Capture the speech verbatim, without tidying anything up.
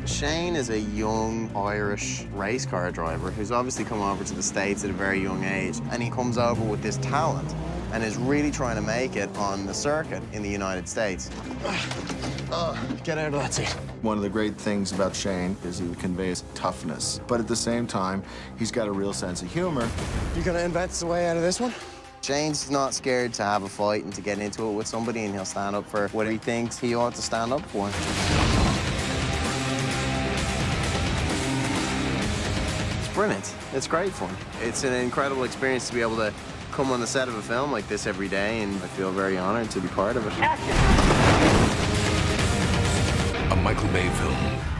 Shane is a young Irish race car driver who's obviously come over to the States at a very young age, and he comes over with this talent and is really trying to make it on the circuit in the United States. Oh, get out of that seat. One of the great things about Shane is he conveys toughness, but at the same time, he's got a real sense of humor. You gonna invent the way out of this one? Shane's not scared to have a fight and to get into it with somebody, and he'll stand up for what he thinks he ought to stand up for. It's brilliant. It's great fun. It's an incredible experience to be able to come on the set of a film like this every day, and I feel very honored to be part of it. A Michael Bay film.